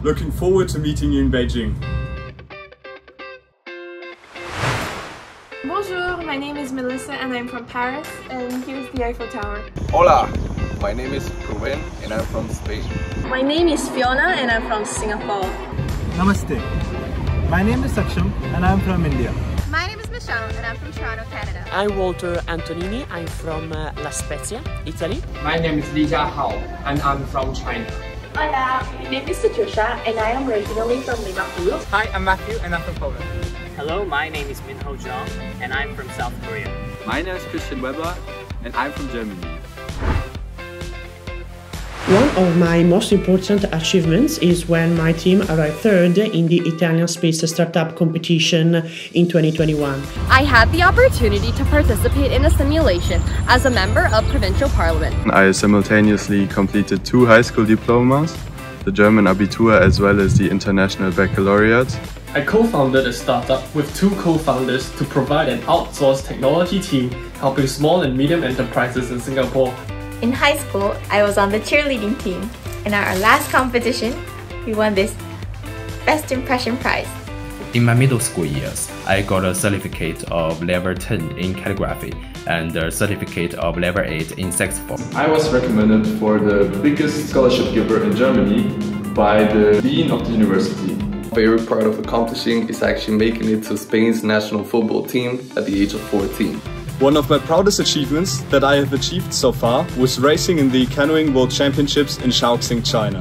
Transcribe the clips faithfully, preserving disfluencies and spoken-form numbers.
Looking forward to meeting you in Beijing. Bonjour, my name is Melissa and I'm from Paris, and here's the Eiffel Tower. Hola, my name is Ruben and I'm from Spain. My name is Fiona and I'm from Singapore. Namaste. My name is Saksham and I'm from India. My name is Michelle and I'm from Toronto, Canada. I'm Walter Antonini, I'm from uh, La Spezia, Italy. My name is Li Jiahao and I'm from China. Hola, my name is Satyusha and I am originally from Liverpool. Hi, I'm Matthew and I'm from Poland. Hello, my name is Minho Zhang and I'm from South Korea. My name is Christian Weber and I'm from Germany. One of my most important achievements is when my team arrived third in the Italian Space Startup competition in twenty twenty-one. I had the opportunity to participate in a simulation as a member of provincial parliament. I simultaneously completed two high school diplomas, the German Abitur as well as the International Baccalaureate. I co-founded a startup with two co-founders to provide an outsourced technology team helping small and medium enterprises in Singapore. In high school, I was on the cheerleading team. In our last competition, we won this Best Impression prize. In my middle school years, I got a certificate of level ten in calligraphy and a certificate of level eight in saxophone. I was recommended for the biggest scholarship giver in Germany by the Dean of the university. My favorite part of accomplishing is actually making it to Spain's national football team at the age of fourteen. One of my proudest achievements that I have achieved so far was racing in the Canoeing World Championships in Shaoxing, China.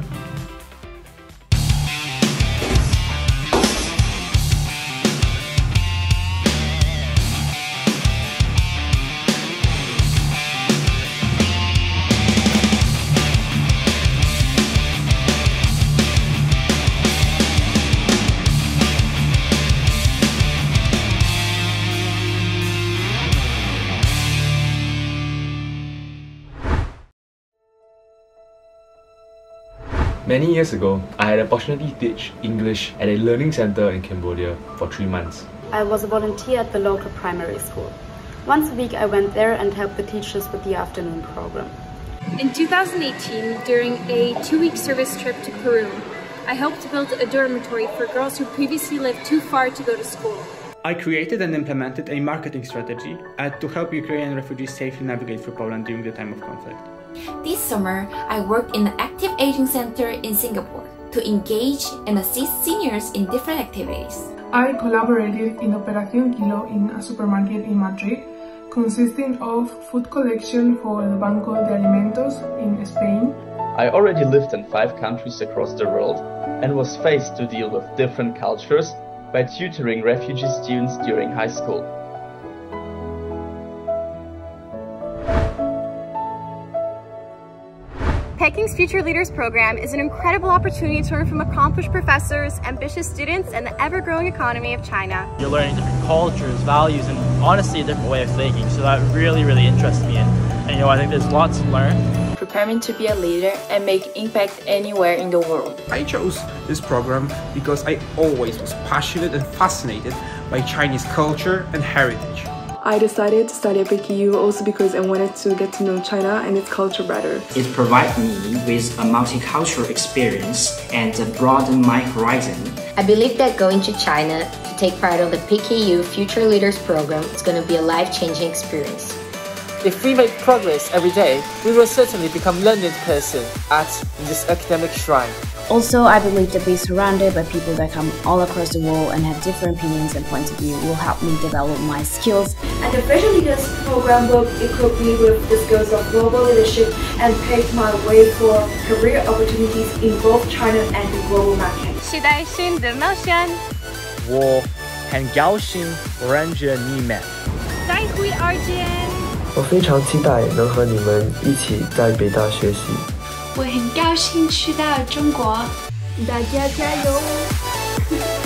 Many years ago, I had the opportunity to teach English at a learning center in Cambodia for three months. I was a volunteer at the local primary school. Once a week I went there and helped the teachers with the afternoon program. In two thousand eighteen, during a two-week service trip to Peru, I helped build a dormitory for girls who previously lived too far to go to school. I created and implemented a marketing strategy uh, to help Ukrainian refugees safely navigate through Poland during the time of conflict. This summer, I worked in the Active Aging Center in Singapore to engage and assist seniors in different activities. I collaborated in Operación Kilo in a supermarket in Madrid, consisting of food collection for the Banco de Alimentos in Spain. I already lived in five countries across the world and was faced to deal with different cultures by tutoring refugee students during high school. Peking's Future Leaders program is an incredible opportunity to learn from accomplished professors, ambitious students, and the ever-growing economy of China. You're learning different cultures, values, and honestly a different way of thinking, so that really, really interests me. And, and you know, I think there's lots to learn. Prepare me to be a leader and make impact anywhere in the world. I chose this program because I always was passionate and fascinated by Chinese culture and heritage. I decided to study at P K U also because I wanted to get to know China and its culture better. It provided me with a multicultural experience and broadened my horizon. I believe that going to China to take part of the P K U Future Leaders program is going to be a life-changing experience. If we make progress every day, we will certainly become learned person at this academic shrine. Also, I believe that being surrounded by people that come all across the world and have different opinions and points of view will help me develop my skills. And the Future Leaders program will equip me with the skills of global leadership and pave my way for career opportunities in both China and the global market. 期待新的冒险。 我很高兴认识你们。 再会，二姐。 我非常期待能和你们一起在北大学习。 我很高兴去到中国， 大家加油！